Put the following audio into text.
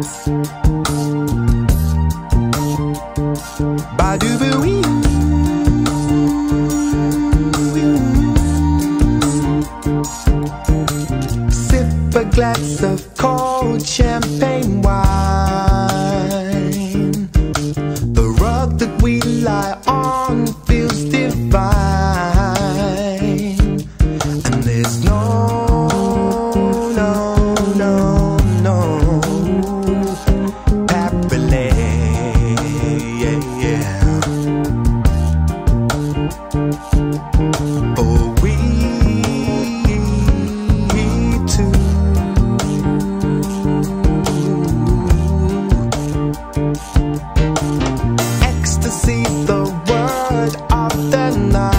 Ba-doo-boo-wee. Sip a glass of cold champagne wine. The rug that we lie on feels divine. And there's no ecstasy, the word of the night.